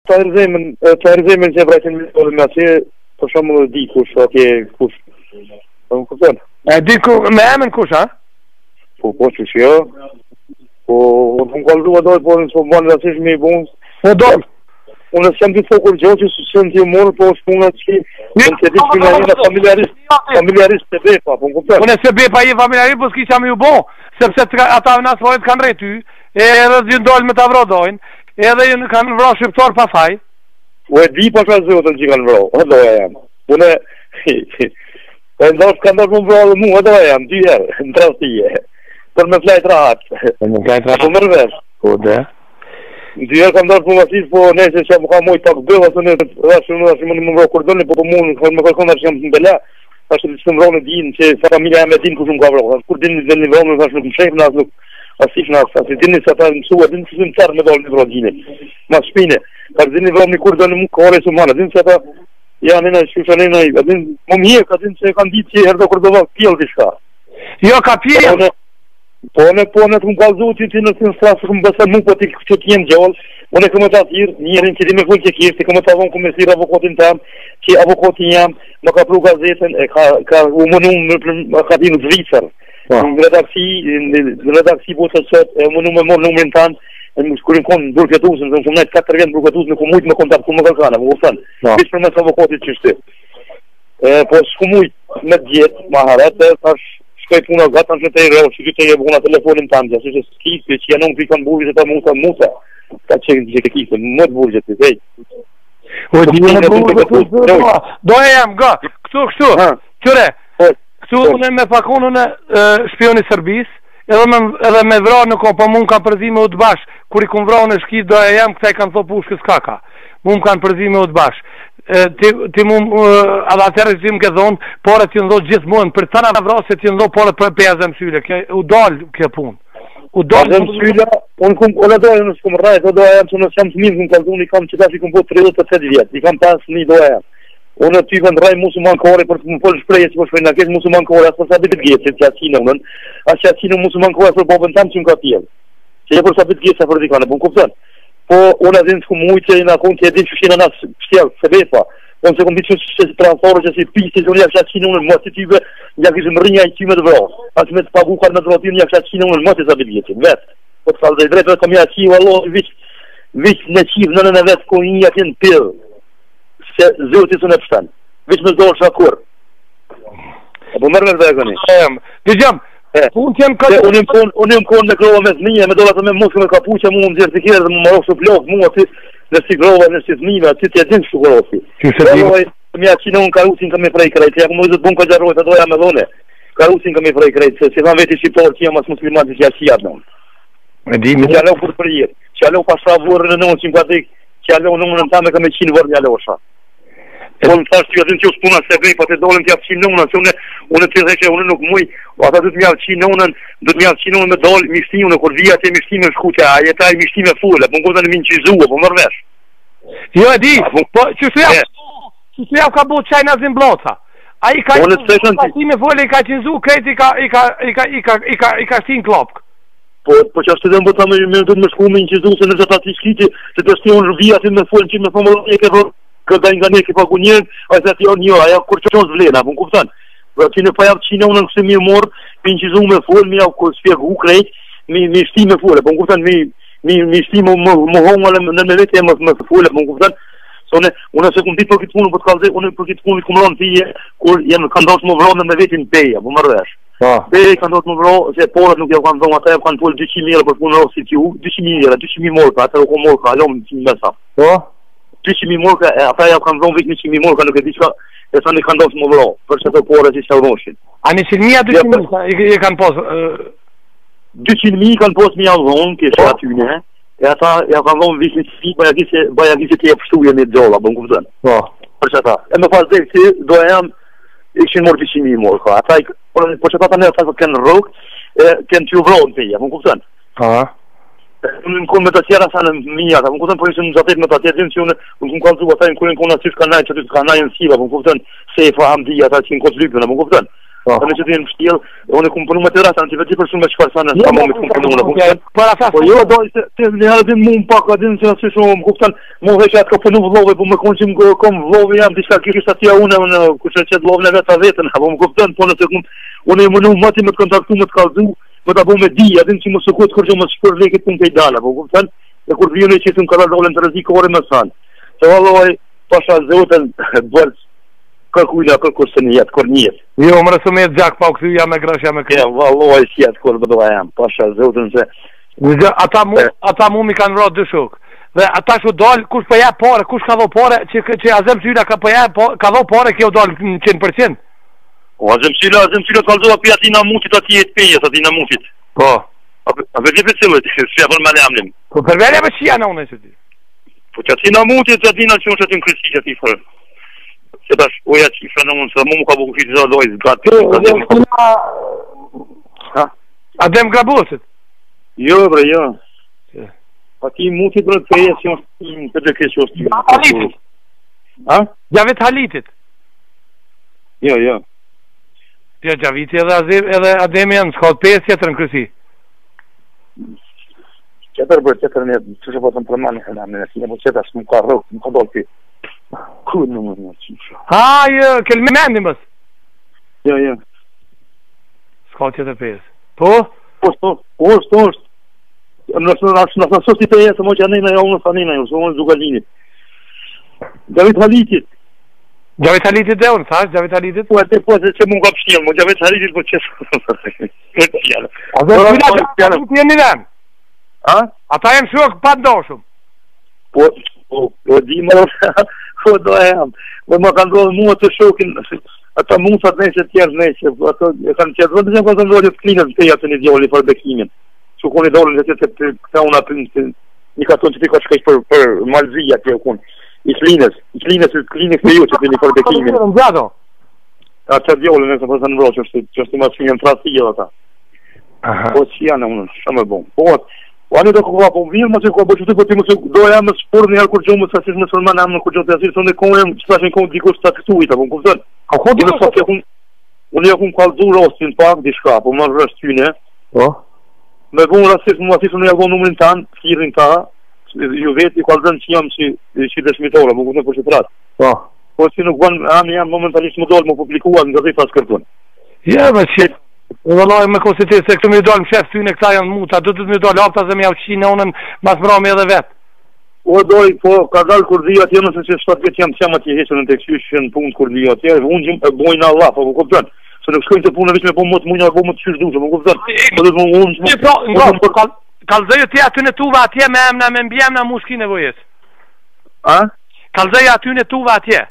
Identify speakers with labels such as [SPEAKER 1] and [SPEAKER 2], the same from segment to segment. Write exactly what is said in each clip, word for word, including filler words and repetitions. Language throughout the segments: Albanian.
[SPEAKER 1] Ta herëzemin, ta herëzemin që vrajtin me atje, për shembull di kush atje kush. Po më kupton?
[SPEAKER 2] E di ku me emën kush, ha?
[SPEAKER 1] Po po që jo. Po më kalzua doj, po në të banë rasish me i bunë.
[SPEAKER 2] Po do.
[SPEAKER 1] Unë s'jam të fokur gjohë që së në t'ju morë, po është punat që në të di që në një familjarist, familjarist të bepa, po më kupton?
[SPEAKER 2] Unë e se bepa i familjarist, po s'ki që am ju bo, sepse ata në asfojt kanë rejty, edhe dhe ndojnë me të avrodojnë, edhe në kanë vro shqiptar pa faj.
[SPEAKER 1] Po e di pa ka zotën që kanë vro, o doja jam. Unë e ndosh ka ndosh më vro dhe mu, o doja jam, dy herë, në trastije, për me flajt rahat.
[SPEAKER 2] Për me flajt rahat?
[SPEAKER 1] Po mërvesh.
[SPEAKER 2] Po dhe?
[SPEAKER 1] Dy herë ka ndosh më vasis, po nese që më ka moj tak bëva, së në rrashë në rrashë më në më vro kordoni, po po mu në më kërkon që jam të mbela, ashtë të më vro në din, që familja jam e din kush më ka vro, kur din në një vro në rrashë nuk më shef në asë nuk, asif në asë, asë dini se ta mësua, dini se më tërë me dollë një vro gjine, ma shpine, ka dini vro një kur do në më kore së manë, dini se ta, ja nëna shusha nëna, dini, më mje, ka dini se kanë ditë që herë do kërdo vakë pjellë të shka.
[SPEAKER 2] Jo, ka pjellë!
[SPEAKER 1] Po në po në të më kalzu që që në të në slasë këmë bësa mu, po të që të jenë gjallë, unë e këmë të atirë, njërin që di me full që kishtë, këmë të avon këmësirë avokatin tam, që avokatin jam, më ka pru gazetën, e ka u mënu më ka di në Zvicër, në redaksi, në redaksi po të sëtë, e mënu me morë numërin tanë, e më shkurin konë në burketusën, në shumë nejtë katër vjetë në burketusën, në ku mujtë me kontaktu më kërkana, më ufënë, vishë për mes avokatit që shtë. Po shku mujtë me djetë, ma haret, shkoj puna gata në të e reo, që që të e buna telefonin të ndja, që që s'kisë, që janon të i kanë burgjët e ta musa, musa, ta që që të kisë, më të burgjët të vej.
[SPEAKER 2] O, di në burgjët të të të do e jam, ga, këtu, këtu, qëre, këtu unë me pakonën e shpioni Sërbis, edhe me vra në ko, po mund kanë përzime u të bash, kur i kun vra në shkit, do e jam, këta i kanë thë pushkës kaka, mund kanë përzime u të bash. Ti mund, edhe atërë që ti më ke thonë, por e ti në do gjithë mund, për të në vrasë se ti në do por e për pezë mësyle, u dalë kjo punë. U dalë
[SPEAKER 1] mësyle, unë dojë në s'kom rrajt, o doja jam që nësë jam të minë, në kalzun, i kam që ta që i kom po tridhjetë e tetë vjetë, i kam pas një doja jam. Unë ty vend rraj musulman kore, për të më folë shpreje që po shprej në kesh musulman kore, asë përsa bitë gjetë, që atë unën, asë që atë musulman kore, asë për bobën tamë që më ka tjelë. Që e përsa bitë gjetë sa për dikane, po më kuptën. Po, unë adhin s'ku mujtë që i në akun që e din që shina nasë pështjelë, se befa. Unë se kom ditë që si transporë që si pisë, që unë jakë qatë unën, më si tyve, jakë ishë më rrinja i ty me të vrasë. Asë me të pagu kar me të rotin, jakë qatë unën, më si sa bitë gjetë, vetë. Po të salë dhe i drejtë, vetë kam ja qiva, lo, vishë në qivë në në në vetë, ko një jakë në pillë, se zëvë të në pështanë. Vishë me zdojë shakur. Po mërë me vegëni. Unë jam konë në krova me zmije, me dola të me muskë me kapuqa, mu më zirë të kjerë dhe më marokë të blokë, mu aty në si grova, në si zmime, aty të jetin shku korosi. Të mja qinë unë karusin ka me prej krejtë, ja ku më zëtë bunë ka gjarrojtë, të doja me dhone. Karusin ka me prej krejtë, se si thamë veti shqiptarë që jam as muslimat që ja qia të nëmë. Që alo për për jetë, që alo pasha vorën në nëmë që më ka dik, që alo nëmë në ta me ka me qinë vorën një alo osha. Po më thashtë që atin që usë puna se vej, po të dolem të javë qinë nëunën, se unë të dhe që unë nuk muj, ata du të mjavë qinë nëunën, du të mjavë qinë nëunën me dolë mishtimë në kur vija të mishtimë në shkute, a jeta i mishtimë e fulle, po më këtë në minë qizua, po mërvesh. Jo e di, po që së javë, që së javë ka bo qaj në zimbloca, a i ka qizua fulle, i ka qizu, krejt i ka shtin klopk. Po që ashtë të dhe më bëta me të më shku me një qizu, se në që ta të shkiti, se të shtion rëvija të me fulle që me fëmë këtë nga ne këpa ku njërë, a se ati o një, aja kur që qënë zvlena, po në kuptan. Ti në pa javë qina unë në kështë mi morë, mi në qizu me full, mi javë kështë spjek u krejt, mi shti me full, po në kuptan, mi shti më hongë në me vetë e më full, po në kuptan. So unë se këmë ditë për këtë punë, po të kalëzë, unë për këtë punë i këmë ronë tije, kur jenë kanë doshë më vronë me vetin beja, po më rrëvesh. Beja kanë doshë më vronë, se porët nuk javë kanë dhonë, ata javë kanë pullë dy qimë lira për punë rohë si t'ju, dy qimë lira, dy qimë morka, ata u ko morka, alom qimë mesa. dy qimë morka, ata javë kanë dhonë vik një qimë morka, nuk e diqka, e sa një kanë doshë më vronë, për që të porët që shtë dhoshin. A një qimë mija, dy qimë i kanë posë? dy qimë mi kanë posë mi javë dhonë, kështë atyne, e ata ja kanë dhonë vishë një qimë, baja gjise të e pështuje me gjolla, bë në kupëtën. Për që ata. E me pas dhe këti, do e jam, i këshin morë të qimë i morë, ka. Ata, për që ata ne ata kënë rogë, kënë t'ju vronë të ja, bë në kupëtën. Unë në kënë me të tjera sa në mija, bë në kupëtën, për ishë në gjatet me të tjetin, që unë në kënë kalëzu, ata në kënë kënë asysh kanaj, që të kanaj në siva, bë në kupëtën, se e fa hamdi, ata që në kotë lypën, bë në kupëtën. Në që të jenë mështjel, unë e kumë punu me të rata, në që vetë për shumë me qëfar sana, s'ka më me të kumë punu në. Po jo, do, se një herë din mu më pak, adin që nësë shumë, më kuptan, mu veç atë ka punu vlove, po me konë që më kom vlove jam, dishka kishë atia une, unë kushe qëtë vlove në vetë a vetën, po më kuptan, po nëse unë e mënu mati me të kontaktu, me të kalzu, me të bo me di, adin që më sukut kërgjo më shpër lekit pun të i dala, po kuptan, e kur vjone që të më ka dalë të rëzikore me sanë. Se valloj, pasha zotën, bërës, kërkujna kërkur së një jetë, kër një jetë.
[SPEAKER 2] Jo, më rësë me jetë gjak pa u këthy, jam e grëshja me këtë.
[SPEAKER 1] Ja, valloj, si jetë kër bëdoha jam, pasha zotën se...
[SPEAKER 2] Ata mu, ata mu mi kanë vrat dy shok. Dhe ata shu dalë, kush për jep pare, kush ka dho pare, që, që Azem Syla ka për jep, ka dho pare, kjo dalë në cent për cent.
[SPEAKER 1] O, Azem Syla, Azem Syla ka lëzoha për ati namutit ati jetë pejes, ati namutit.
[SPEAKER 2] Po.
[SPEAKER 1] A për gjithë për cilët, shë për me lemnim.
[SPEAKER 2] Po për velja për qia në unë e që ti.
[SPEAKER 1] Po që ati namutit, që ati në që unë që ati në krysi që ati fërë. Që tash, oja që i shë në unë, se mu mu ka buku fitë zadojë, zgatë.
[SPEAKER 2] Adem Grabosit?
[SPEAKER 1] Jo, bre, jo. Ati mutit bre të pejes, që është të dhe kësë që është të
[SPEAKER 2] Halitit?
[SPEAKER 1] Ha?
[SPEAKER 2] Gjavit Halitit?
[SPEAKER 1] Jo, jo.
[SPEAKER 2] Ja, Gjaviti edhe Ademi janë, s'ka të pejes tjetër në krysi?
[SPEAKER 1] Qëtër bërë, qëtër një, që që po të më përmani, në si, po qëtër s'më ka rëvë, më ka dollë për. Kërë në më në qështë.
[SPEAKER 2] Ha, jo, kelë me mendi mësë?
[SPEAKER 1] Jo, jo.
[SPEAKER 2] S'ka tjetër pejes. Po?
[SPEAKER 1] Posto, posto, posto. Nësë në sosti pejes, se mo që anina jo, unë s'anina jo, se unë Zugalinit. Gjavit Halitit.
[SPEAKER 2] Gjavit Halitit dhe unë, thash, Gjavit Halitit?
[SPEAKER 1] Po, e te po, se që mund ka pështjelë, mo Gjavit Halitit, po qësë. Këtë fjallë.
[SPEAKER 2] A dhe Gjavit jenë një dhemë?
[SPEAKER 1] A?
[SPEAKER 2] Ata jenë shok pa ndoshëm.
[SPEAKER 1] Po, po, po, di më, po, do e jam. Po, më kanë dojë mua të shokin, ata musat nëjse tjerë nëjse, ato e kanë qëtë, vëndë që më kanë dojë të klinët të jatë një djoli për bekimin. Që koni dorën dhe të këta unë atë një katon që ti ka shkajsh për malzija të kun. I klinës, i klinës, i klinës të ju që të një për bekimin. A që djoli nëse për të në vro, që është të më të finjën trasijë ata. Po, që janë unë, shumë e bon. Po, po anë do koha po vjen mos e ko bëj çfarë po ti mos do jam në sport në herë kur gjom mos asish musulman am në kur gjom të asish sonë kohë çfarë kohë dikush ta këtuit apo kupton a ku do të thotë unë unë jam ka dhur ostin pak diçka po më rresh tyne po me vonë rastisht më asish unë jam numrin tan thirrin ta ju vetë ku kanë që jam si si dëshmitor apo kupton për çfarë po po si nuk bën am jam momentalisht më dol më publikuar nga vetë pas kërkon
[SPEAKER 2] ja më shit. Vëllaj me konsitet se këtu më dalë më shef tyne këta janë muta, do të të më dalë hapta se më javë qinë unën mas mbrami edhe vetë.
[SPEAKER 1] O doj, po ka dalë kur dhja atje nëse që shtatë vetë jam të jam atje hesën në të kësysh në punë kur dhja atje, unë gjim e bojnë Allah, po ku kupton. Se nuk shkojnë të punë veç me po më të mujnë, po më të qysh dushë, po kupton. Po do të më unë...
[SPEAKER 2] Nga, kalzëj të aty në tuva atje me emna, me mbjemna mushki nevojes.
[SPEAKER 1] A?
[SPEAKER 2] Kalzëj aty në tuva atje.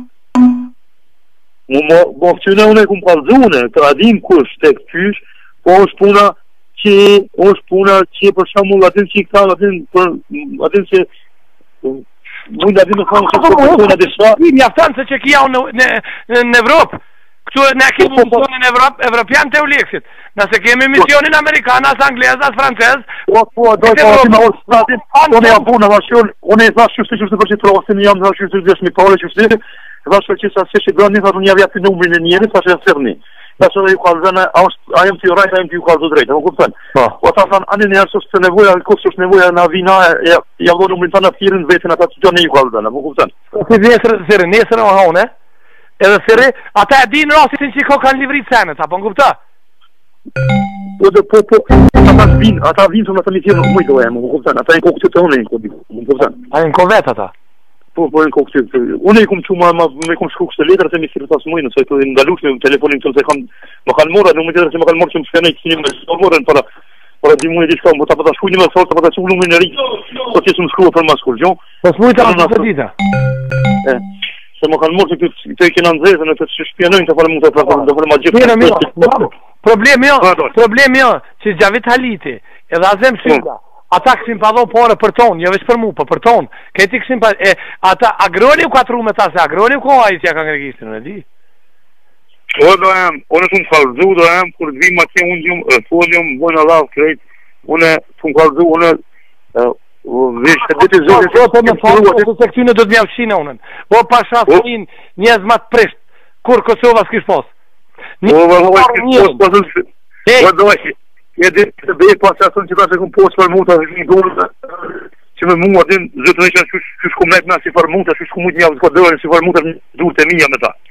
[SPEAKER 1] Mo mo këtyne unë e kumë kalzune, të adim kush të këtysh, po është puna që, është puna që për shamull atin që i këta, atin për, atin që, mund atin në thonë që për persona dhe shfa.
[SPEAKER 2] Mi aftanë se që kia unë në Evropë, këtu ne kemi misionin Evropian të uleksit, nëse kemi misionin Amerikan, as Anglez, as Francez,
[SPEAKER 1] po, po, doj, po, atin në orë së atin, unë e jam punë, vashun, unë e thashë qështë qështë për që të rosin, jam thashë qështë qështë mi pare, qështë Vashë që sa se që bëni, thashë unë javja të numrin e njerit, thashë e sërni. Thashë dhe ju kalëzëne, a jem të ju rajtë, a jem të ju kalëzë drejtë, më kuptën. Po ta thanë, anë njerë së të nevoja, kështë është nevoja në avina, javdo numrin të në firin vetën, ata të gjone ju kalëzëne, më kuptën.
[SPEAKER 2] Si nesër, sërë, nesër o haune, edhe sërë, ata e dinë rastin që ko kanë livrit senet, apo në kuptën?
[SPEAKER 1] Po dhe po, po, ata vinë, ata vinë të më të një tjerë më të më kuptën, ata e në kokë të unë, më kuptën.
[SPEAKER 2] A e në kovet ata?
[SPEAKER 1] Po, po, në kokë të, unë i kumë që ma, me kumë shku kështë letër, se mi sirë tasë mujnë, se të ndalush me telefonin të nëse kam, më kanë mora, në më tjetër se më kanë morë që më shkene i kësinim me së morën, para, para di mujnë e diçka, më ta pata shku një me thorë, ta pata që ullumin e rikë, po që së më shkruë për maskull, gjo?
[SPEAKER 2] Po së mujtë anë të dita?
[SPEAKER 1] E, se më kanë morë që të i kena nëzezën, e të që shpjenojnë, të fare mund të fare ma gjithë.
[SPEAKER 2] Problemi jo, problemi jo, që Gjavit Haliti, edhe Azem Syla, ata kësim pa dho pare për tonë, jo veç për mu, për për tonë. Këti kësim pa... E, ata agroni u katru me ta, se agroni u ko a i tja ka në registrin, e di?
[SPEAKER 1] O, do em, unë të më kalzu, do em, kur të vim atje unë gjumë, folium, bojnë Allah, krejt, unë të më kalzu, unë... Vesh, të ditë zonë...
[SPEAKER 2] Po, po, me falë, po, se këtyne do të mjavë shina unën. Po, pasha fëmin, njëzë matë prisht, kur Kosova s'kish posë.
[SPEAKER 1] Po, po, po, po, po, e di të bëj pasasun që ta se kom posë për muta një dorë që me mua din zëtë në që shkush kum nejt na si për muta shkush kum mujt një avë s'ka dërën si për muta durë të mija me ta